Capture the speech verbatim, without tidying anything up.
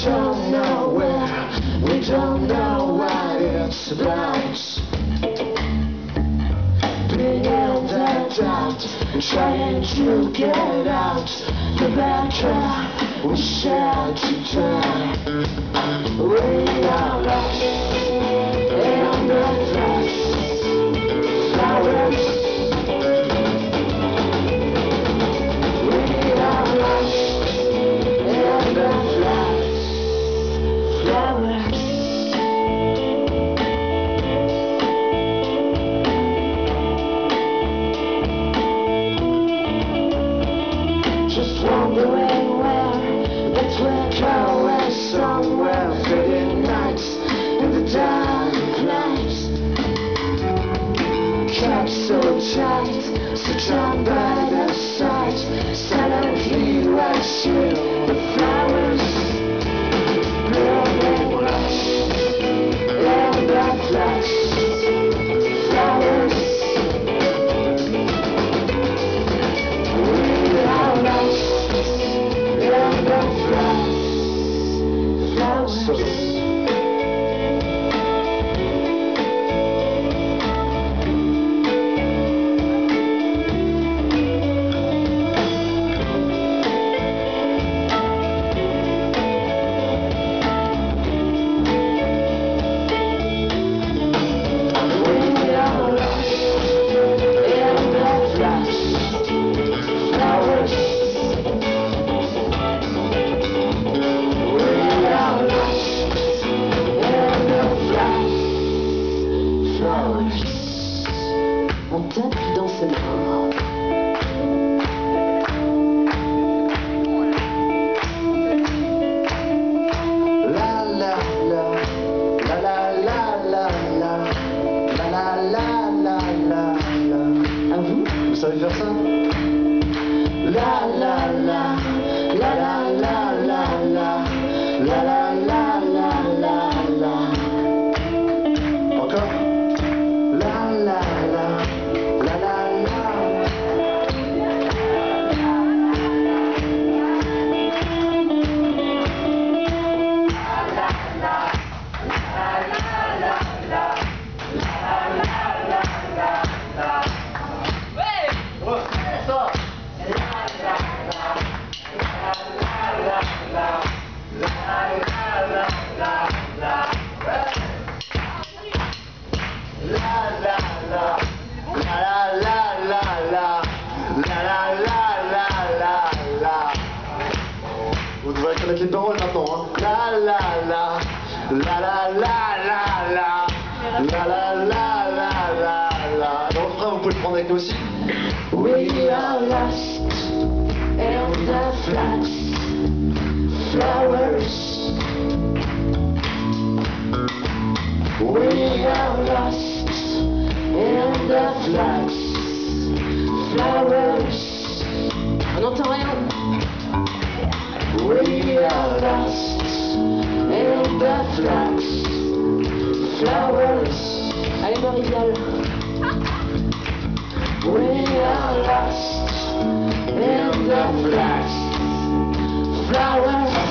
don't know where, we don't know what it's about. Being in the dark, trying to get out. The battle we share today. We are lost in the flowers. We are lost in the flowers. Flowers. Just wondering where that we're going somewhere. Fading nights in the dark nights. Kept so tight, so drawn by the sight. Silently watching the flowers blooming lost in the flowers. Flowers. We are lost in the flowers. Flowers. On tape dans ses mains. La la la, la la la la la, la la la la la la. À vous? Vous savez faire ça? La la la, la la la la la, la la la la la la. Encore? La la la, la la la. Vous devrez connaître les paroles maintenant, hein. La la la, la la la la la, la la la la la la. Dans le refrain, vous pouvez le prendre avec nous aussi. We are lost in the flats, flowers. We are lost in the flats, flowers. On n'entend rien. We are lost in the flats, flowers. Allez, Marie-Viale. We are lost in the flats, flowers.